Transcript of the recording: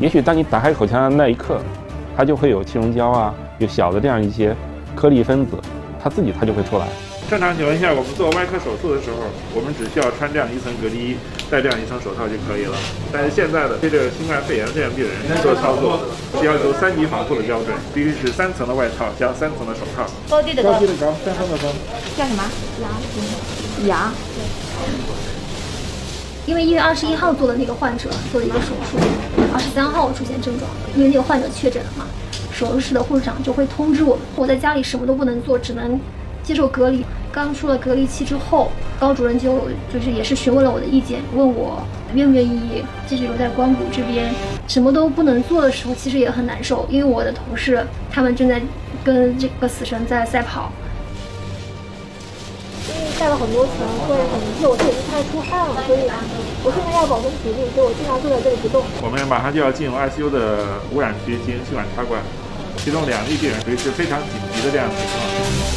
也许当你打开口腔的那一刻，它就会有气溶胶啊，有小的这样一些颗粒分子，它就会出来。正常情况下，我们做外科手术的时候，我们只需要穿这样一层隔离衣，戴这样一层手套就可以了。但是现在的对这个新冠肺炎这样病人做操作，是要求3级防护的标准，必须是3层的外套加3层的手套。 高低的高， 高，3层的高。 叫什么？牙。因为1月21号做的那个患者做了一个手术，23号出现症状，因为那个患者确诊了嘛，手术室的护士长就会通知我们，我在家里什么都不能做，只能接受隔离。刚出了隔离期之后，高主任就是也是询问了我的意见，问我愿不愿意继续留在光谷这边。什么都不能做的时候，其实也很难受，因为我的同事他们正在跟这个死神在赛跑。 因为带了很多层会很热，我自己不太出汗了，所以我现在要保存体力，所以我尽量坐在这里不动。 我们马上就要进入ICU 的污染区进行气管插管，其中2例病人属于是非常紧急的这样的情况。